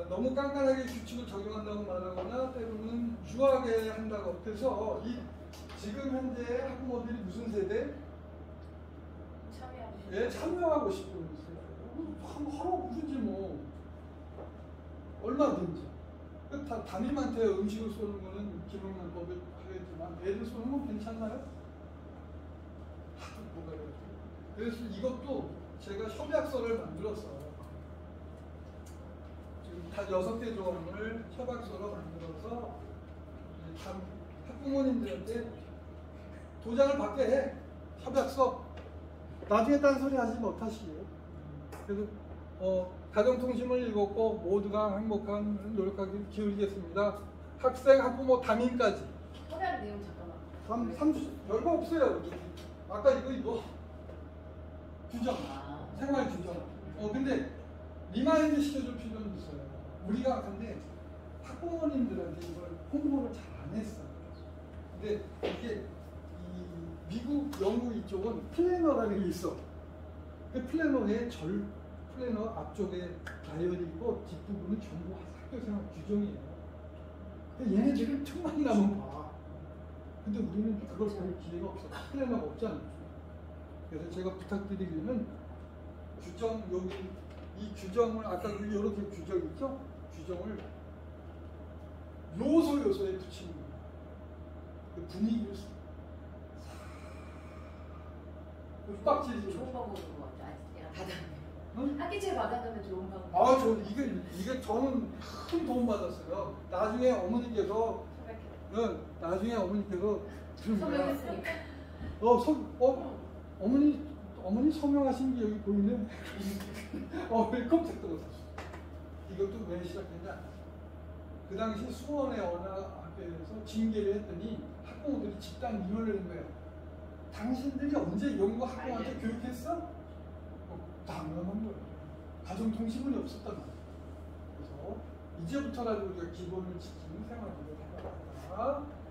너무 깐깐하게 규칙을 적용한다고 말하거나 때로는 유하게 한다고. 그래서 지금 현재 학부모들이 무슨 세대? 예, 참여하고 싶은 세대. 하라고 부르지 뭐. 얼마든지. 담임한테 음식을 쏘는 거는 기록용법에 하겠지만 애들 쏘는 건 괜찮나요? 뭐가 그래요. 그래서 이것도 제가 협약서를 만들었어요. 지금 다 6개 조항을 협약서로 만들어서 학부모님들한테 도장을 받게 해. 협약서. 나중에 딴소리 하지 못하시게요. 그래서 가정통신을 읽었고 모두가 행복한 노력하기를 기울이겠습니다. 학생, 학부모, 담임까지. 협약 내용 잠깐만. 별거 없어요. 아까 이거 규정, 생활 규정. 근데 리마인드 시켜줄 필요는 있어요. 우리가 근데 학부모님들한테 이걸 홍보를 잘 안 했어요. 근데 이게 미국, 영국 이쪽은 플래너라는 게 있어. 그 플래너에 플래너 앞쪽에 다이어리 있고 뒷부분은 전부 학교생활 규정이에요. 얘네들은 틈만 나면 봐. 근데 우리는 그걸 볼 기회가 없어. 플래너가 없잖아. 그래서 제가 부탁드리기는 규정, 여기 이 규정을 아까 이렇게 규정 있죠? 규정을 요소에 붙이는 거예요. 그 분위기를 빡치지. 좋은 방법인 것 같아. 받았네. 응? 학기제 받아가면 좋은 방법. 이게 저는 큰 도움 받았어요. 나중에 어머니께서 서명했으니까. 어머니 서명하신 게 여기 보이네. 왜 깜짝 놀랐어. 이것도 왜 시작했냐? 그 당시 수원의 어느 학교에서 징계를 했더니 학부모들이 집단 이혼을 한 거예요. 당신들이 언제 이런 거 학부모한테 교육했어? 당연한 거예요. 가정통신문이 없었단 말이에요. 그래서 이제부터라도 우리가 기본을 지키는 생활을 해야 한다.